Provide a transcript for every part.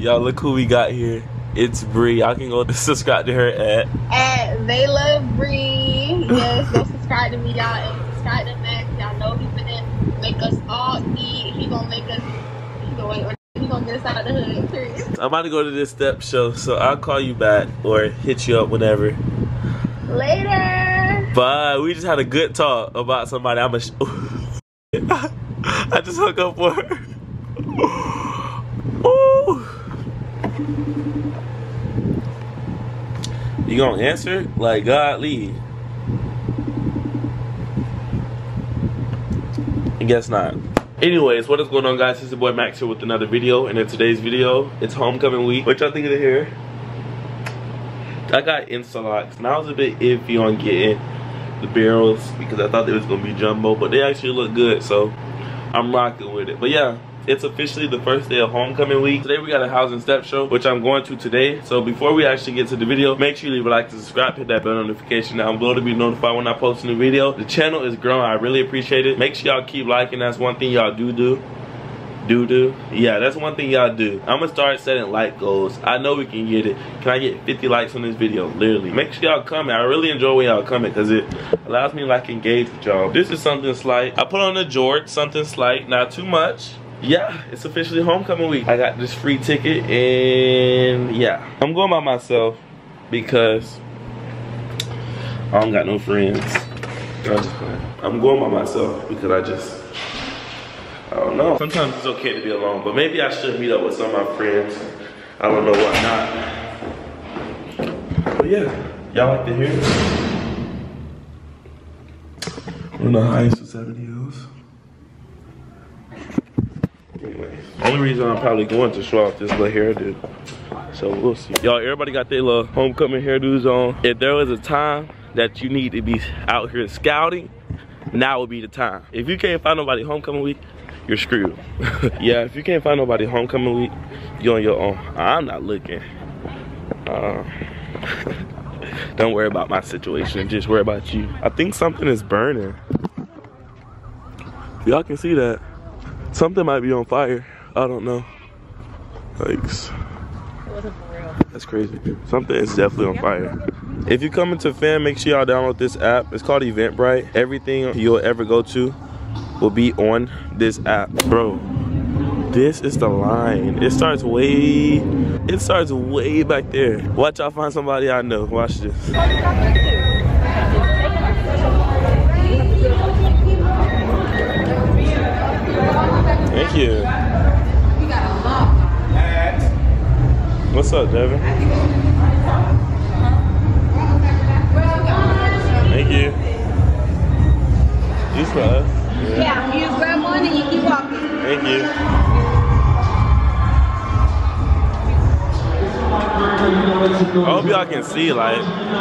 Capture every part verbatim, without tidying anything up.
Y'all look who we got here. It's Bree. Y'all can go subscribe to her at at They Love Bree. Yes, go subscribe to me, y'all, and subscribe to Max. Y'all know he finna make us all eat. He gonna make us. He gonna, he gonna get us out of the hood. Period. I'm about to go to this step show, so I'll call you back or hit you up whenever. Later. Bye. We just had a good talk about somebody. I'm a. Sh I just hooked up for her. Ooh. You gonna answer? Like, godly. I guess not. Anyways, what is going on, guys? It's your boy Max here with another video. And in today's video, it's homecoming week. What y'all think of the hair? I got Insta-locks. Now I was a bit iffy on getting the barrels because I thought they was gonna be jumbo, but they actually look good, so I'm rocking with it. But yeah, it's officially the first day of homecoming week. Today we got a house and step show, which I'm going to today. So before we actually get to the video, make sure you leave a like, subscribe, hit that bell notification down below to be notified when I post a new video. The channel is growing. I really appreciate it. Make sure y'all keep liking. That's one thing y'all do do. Do do. Yeah, that's one thing y'all do. I'm gonna start setting like goals. I know we can get it. Can I get fifty likes on this video? Literally. Make sure y'all comment. I really enjoy when y'all comment because it allows me to like engage with y'all. This is something slight. I put on the Jordan, something slight, not too much. Yeah, it's officially homecoming week. I got this free ticket and yeah, I'm going by myself because I don't got no friends. I'm, just I'm going by myself because I just, I don't know. Sometimes it's okay to be alone, but maybe I should meet up with some of my friends. I don't know what not. But yeah, y'all like to hear it? One of the highest of seven hills. Anyway, only reason I'm probably going to show off this little hairdo. So we'll see. Y'all, everybody got their little homecoming hairdos on. If there was a time that you need to be out here scouting, now would be the time. If you can't find nobody homecoming week, you're screwed. Yeah, if you can't find nobody homecoming week, you're on your own. I'm not looking. Uh, don't worry about my situation, just worry about you. I think something is burning. Y'all can see that. Something might be on fire. I don't know. Like, it wasn't for real. That's crazy. Something is definitely on fire. If you come into Fam, make sure y'all download this app. It's called Eventbrite. Everything you'll ever go to will be on this app. Bro, this is the line. It starts way, it starts way back there. Watch y'all find somebody I know. Watch this. Thank you. What's up, Devin? Thank you. You for us? Yeah. Yeah, you grab one and you keep walking. Thank you. I hope y'all can see, like.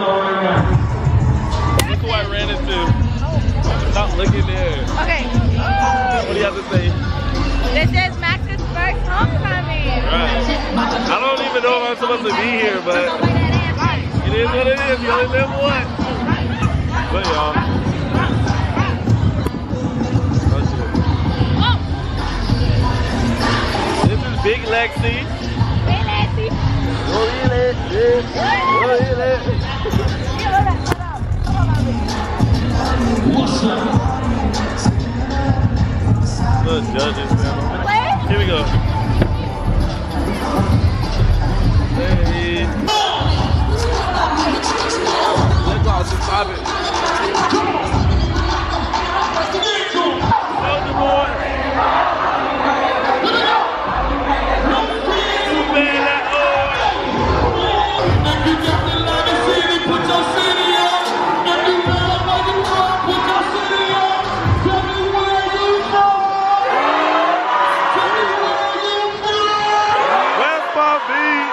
Look who I ran into. Stop looking there. Okay. What do you have to say? This is Max's first homecoming. Right. I don't even know if I'm supposed to be here, but it is what it is. You only live once. But y'all. Oh, this is Big Lexi. Hey, Lexi. Go Lexi. Go Lexi. What's up? Little judges, man. Here we go. Hey. Let's go. Just stop it. Soldier boy. Too bad that old. If you got the line of city, put your city up. If you feel like you want, put your city up. Tell me where you from. West Palm Beach.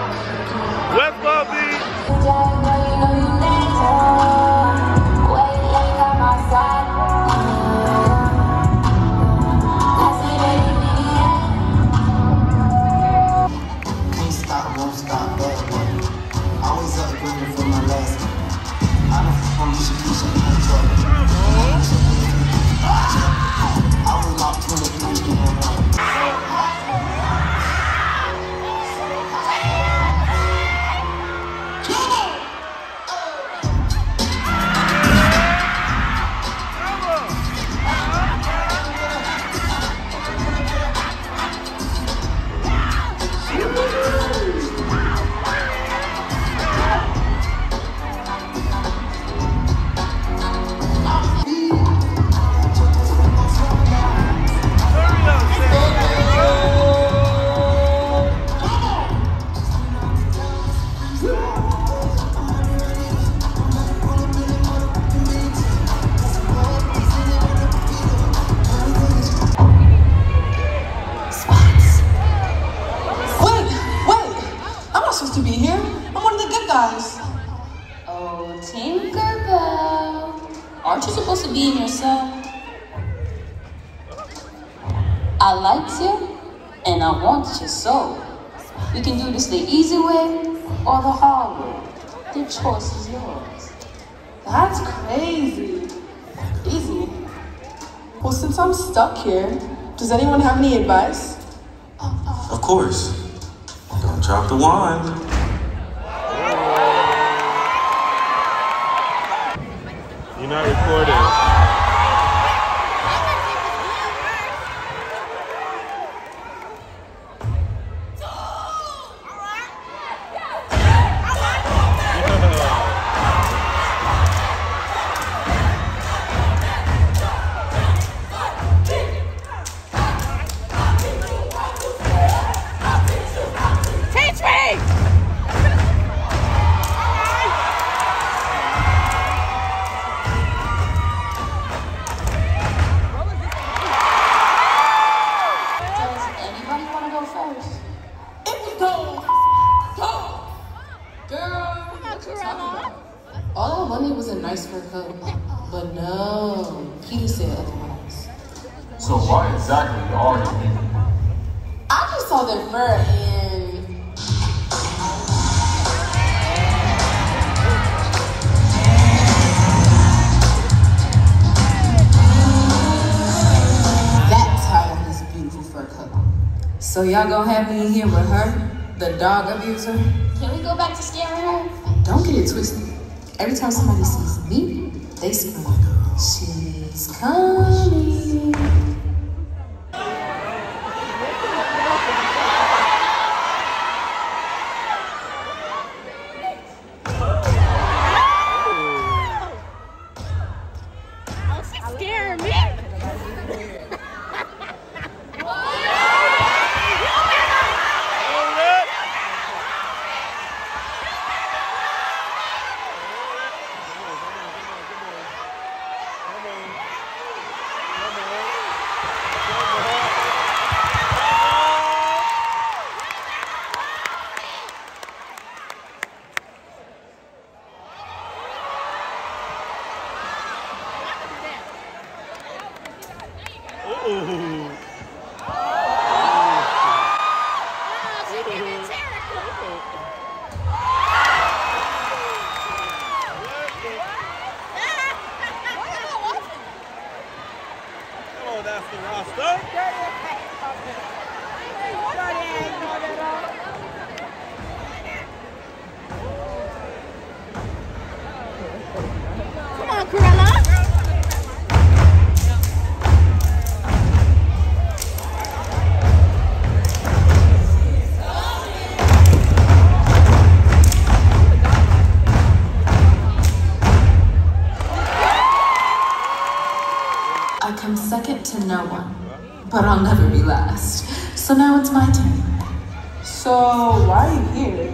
West Palm Beach. Aren't you supposed to be in your cell? I liked you, and I want your soul. We can do this the easy way or the hard way. The choice is yours. That's crazy. Easy. Well, since I'm stuck here, does anyone have any advice? Of course. Don't drop the wand. You're not recording. All I wanted was a nice fur coat, but no, Peter said otherwise. So why exactly are you here? I just saw their fur and... That's how I got this beautiful fur coat. So y'all gonna have me here with her, the dog abuser? Can we go back to scaring her? Don't get it twisted. Every time somebody sees me, they scream, she's coming. Oh, she's scaring me. That's the roster. Come on, Corella. I come second to no one, but I'll never be last. So now it's my turn. So why are you here?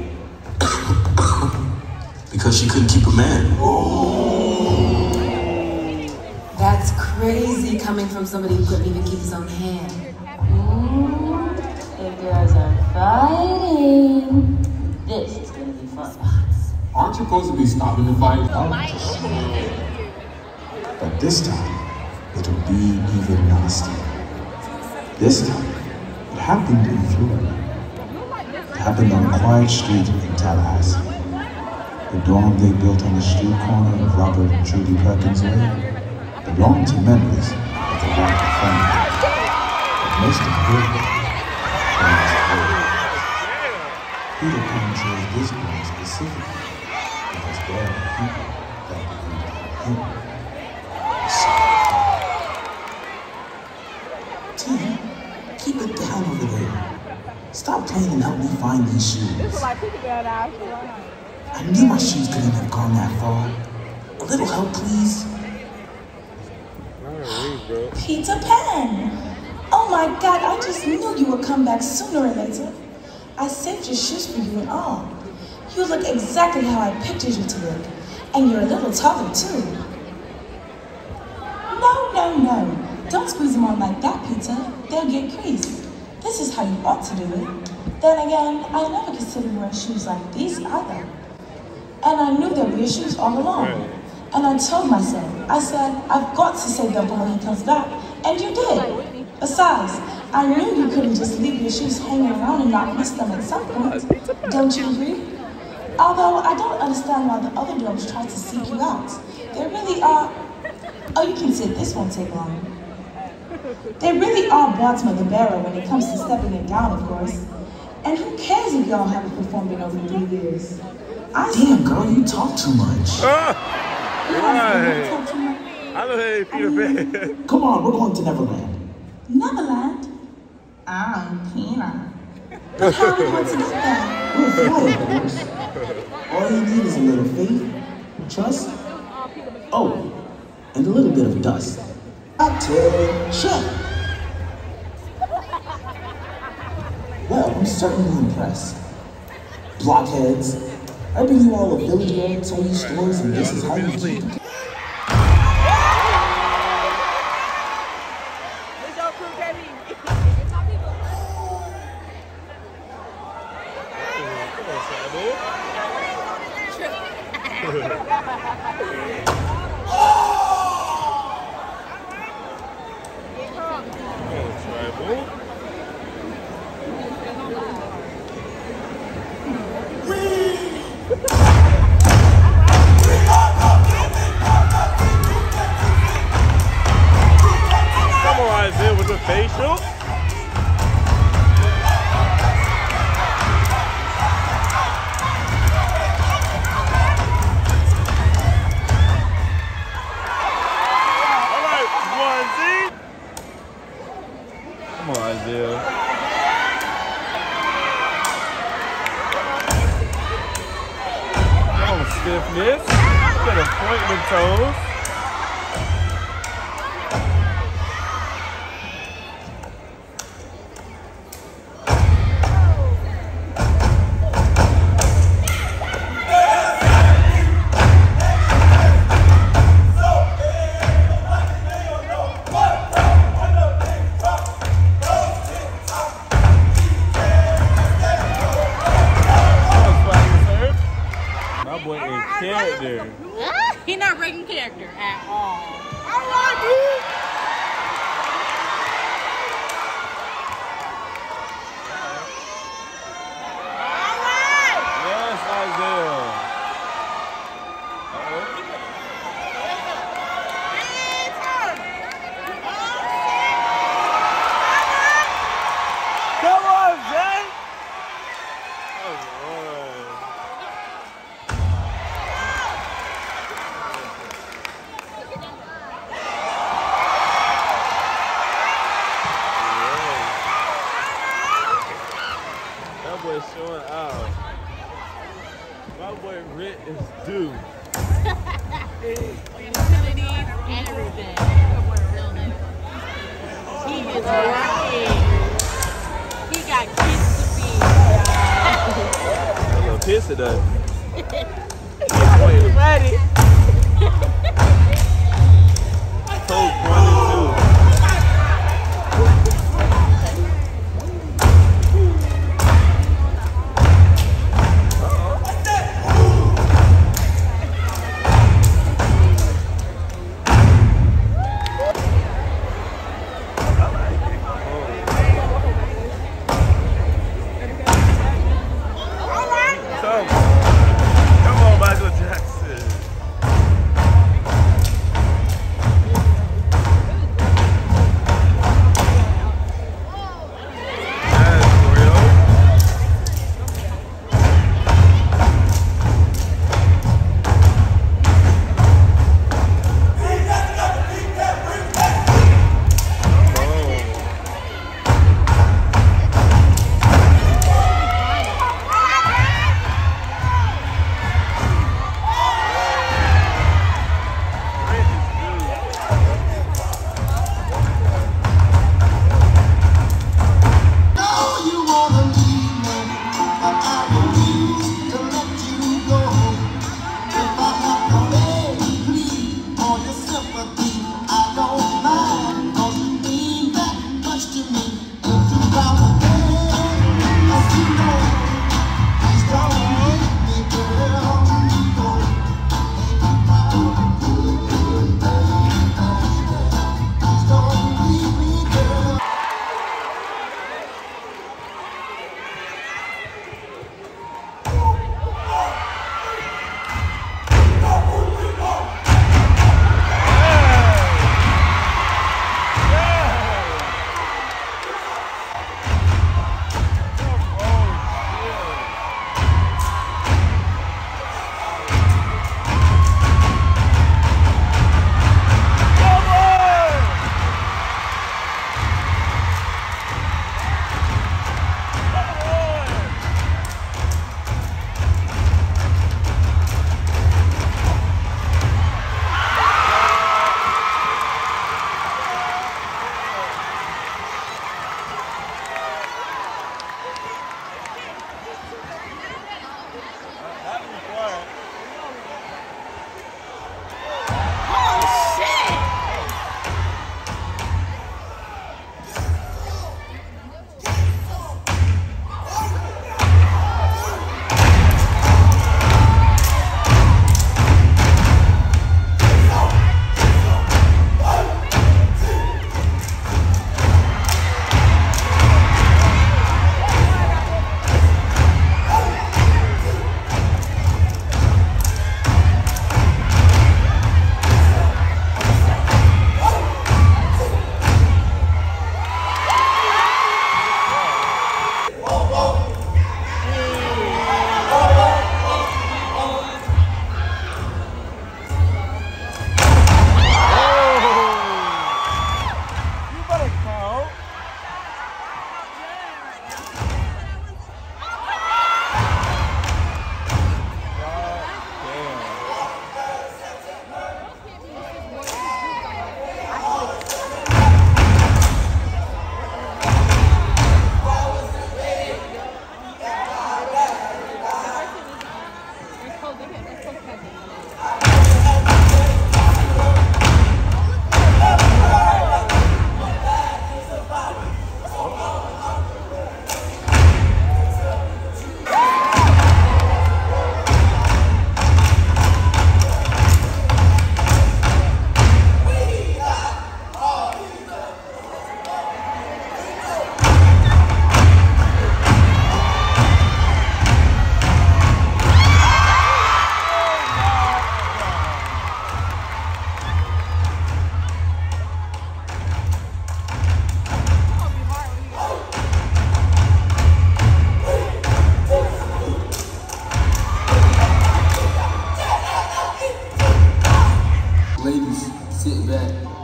Because she couldn't keep a man. That's crazy coming from somebody who couldn't even keep his own hand. Ooh, if girls are fighting, this is gonna be fun. Aren't you supposed to be stopping the fight? But this time, it'll be even nastier. This time, it happened in Florida. It happened on a quiet street in Tallahassee. The dorm they built on the street corner of Robert and Trudy Perkins Way belonged to members of the Black family. But most importantly, Peter Pan chose this one specifically because there are people that believed in him. T, keep it down over there. Stop playing and help me find these shoes. I knew my shoes couldn't have gone that far. A little help, please. Peter Pan! Oh my God, I just knew you would come back sooner or later. I saved your shoes for you and all. You look exactly how I pictured you to look. And you're a little taller too. No, no, no. Don't squeeze them on like that, Peter. They'll get creased. This is how you ought to do it. Then again, I never considered wearing shoes like these either. And I knew there'd be shoes all along. And I told myself, I said, I've got to save the boy when he comes back. And you did. Besides, I knew you couldn't just leave your shoes hanging around and not miss them at some point. Don't you agree? Although I don't understand why the other dogs tried to seek you out. They really are... Oh, you can sit. This won't take long. They really are bottom of the barrel when it comes to stepping it down, of course. And who cares if y'all haven't performed in over three years? I Damn, girl, you talk too much. Ah, You right. talk too much. I know hey Peter Pan. Come on, we're going to Neverland. Neverland? I'm Peanut. But how are we going to get there? We'll fly, of course. All you need is a little faith, trust, oh, and a little bit of dust. Attention! Well, I'm certainly impressed. Blockheads, I bring you all a village road, Tony stores, and this is how you keep it. Summarize it with a facial. Come on, Isaiah. Come on, stiffness. Get a point in the toes. Character. He not breaking character at all. I like it. All right. Yes, Isaiah. Uh-oh. Come on, Zay. Oh, Lord. Showing out. My boy Rit is due. Utilities and everything. He is working. He got kids to feed. A little piss it up. My boy is ready. Cold twenty-two. Girl,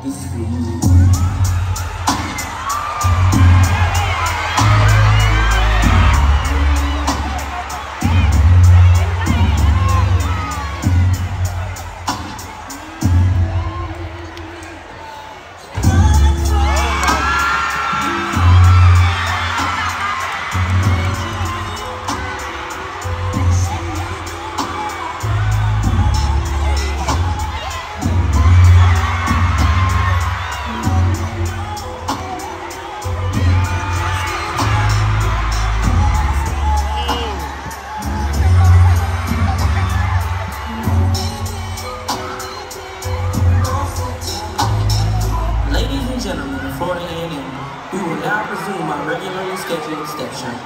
This is for you. four A M We will now resume our regularly scheduled step show.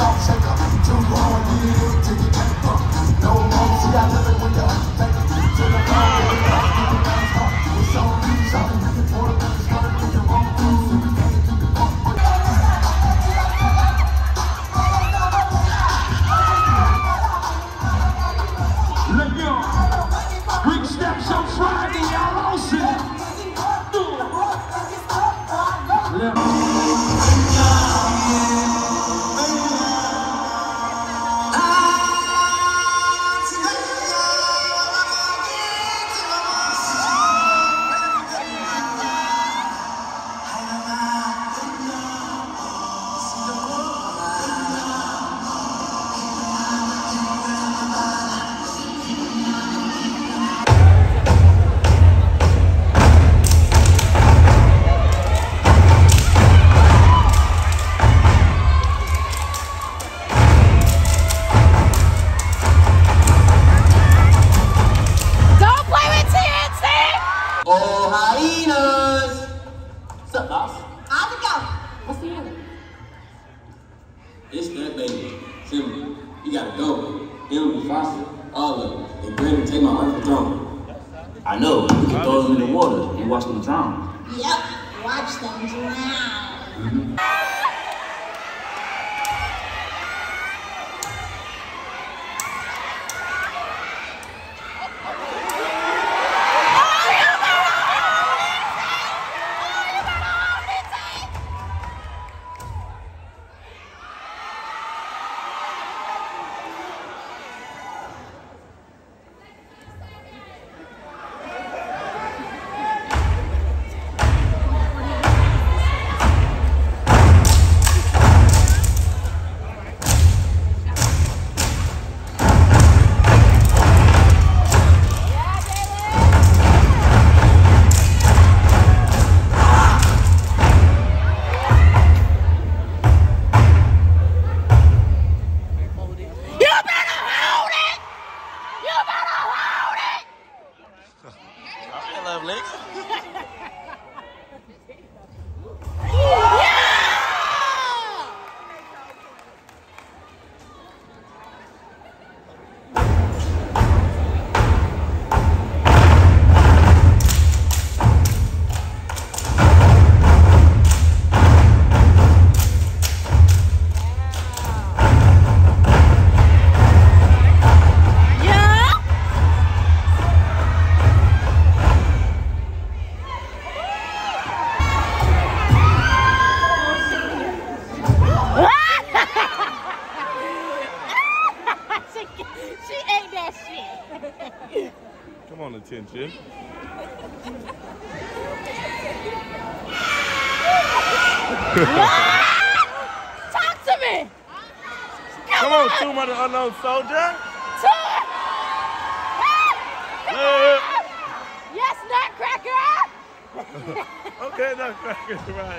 Too long, yeah, till you can't fuck. No more, see I love it when you're It's that baby. Simple. You gotta go. Him, Foster, all of them. They ready to take my rightful throne. I know. We can throw them in the water and watch them drown. Yep. Watch them drown. Mm-hmm. Come on, attention. Talk to me. Come, Come on, Tomb of the Unknown Soldier. Tomb. Uh, Yes, Nutcracker. okay, Nutcracker, right.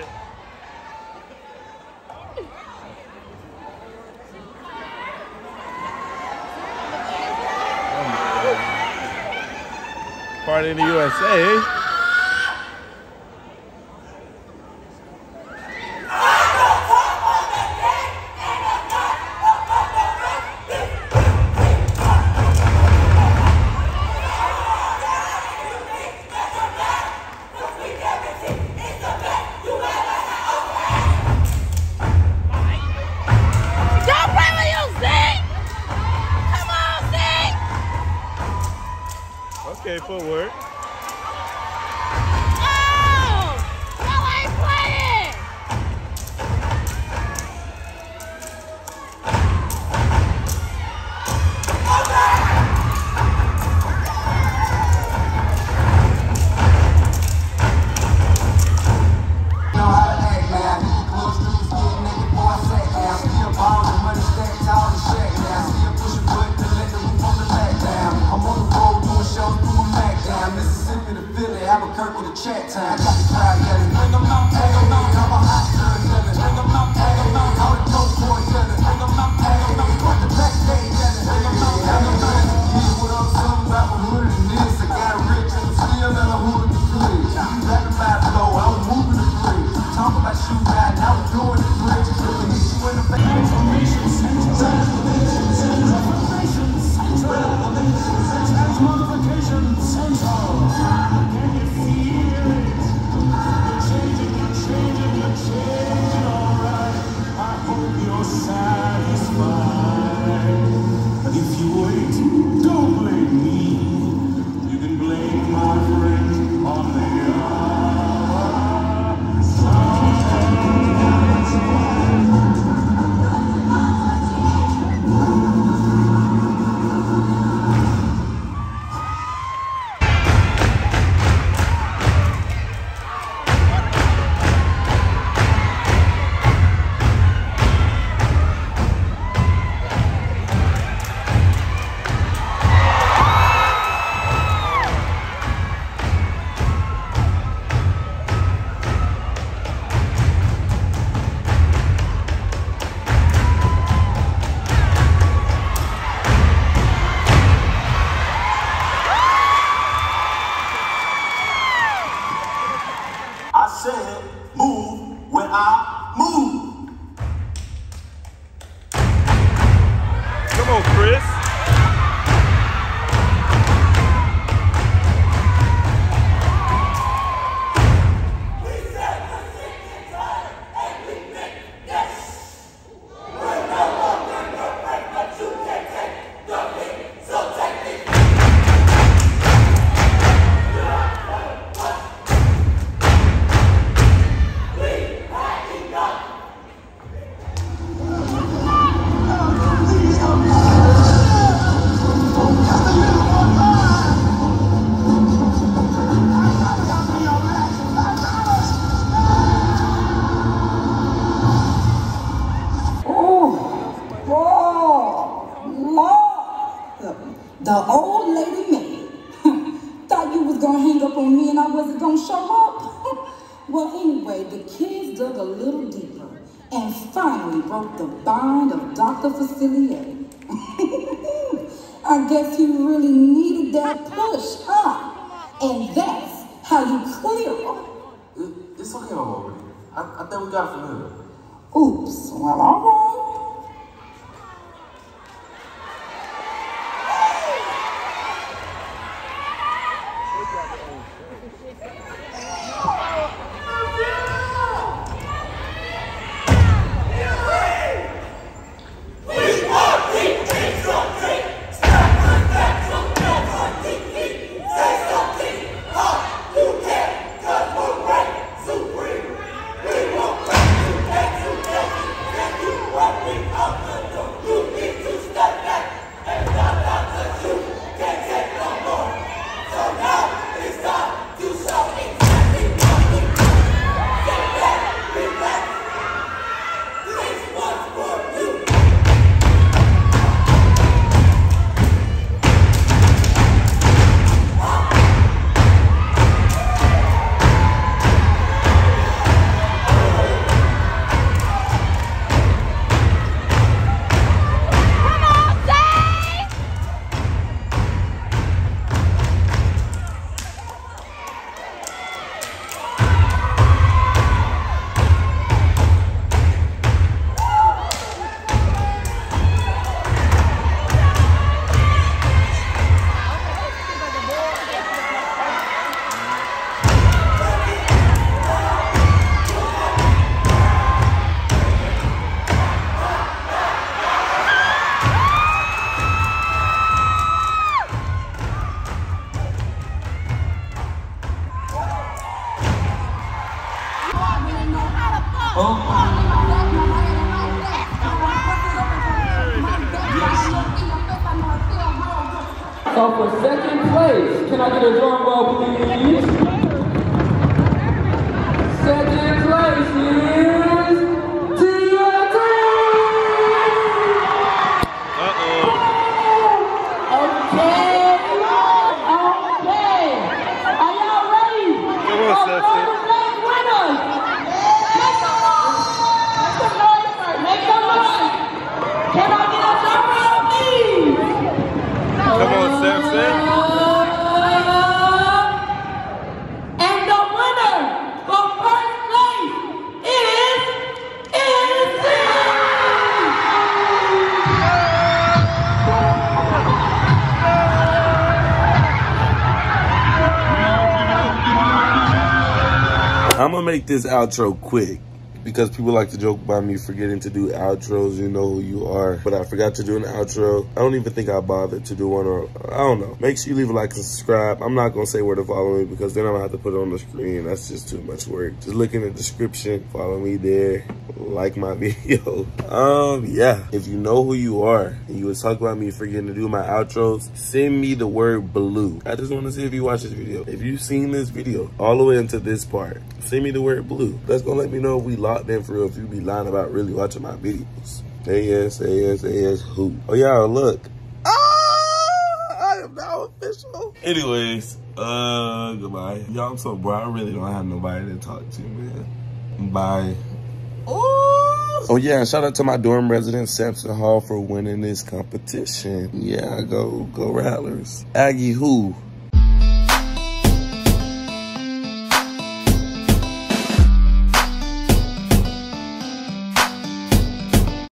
Party in the U S A. Okay, footwork. Oh! No, I ain't playing! Shows through my Mac down. and finally broke the bond of Doctor Facilier. I guess you really needed that push, huh? And that's how you clear them. It, it's okay, Mama. I, I think we got it from here. Oops, well, all right. So for second place, can I get a drum roll, please? Second place is T N T! Uh-oh. Okay, okay. Are y'all ready? Come on, Seth. Winners! Make some noise! Make some noise first! Make some noise! Can I get a drum roll, please? Come on, Sam, Sam. And the winner for first place is I'm gonna make this outro quick because people like to joke about me forgetting to do outros. You know who you are, but I forgot to do an outro. I don't even think I bothered to do one, or I don't know. Make sure you leave a like and subscribe. I'm not gonna say where to follow me because then I'm gonna have to put it on the screen. That's just too much work. Just look in the description, follow me there, like my video. Um, yeah. If you know who you are and you was talking about me forgetting to do my outros, send me the word blue. I just want to see if you watch this video. If you've seen this video all the way into this part, send me the word blue. That's gonna let me know if we locked in for real, if you be lying about really watching my videos. A S, A S, A S, who? Oh, y'all, look. Ah, I am now official. Anyways, uh, goodbye. Y'all, I'm so bored. I really don't have nobody to talk to, man. Bye. Ooh. Oh, yeah, shout out to my dorm resident, Sampson Hall, for winning this competition. Yeah, go, go Rattlers. Aggie who?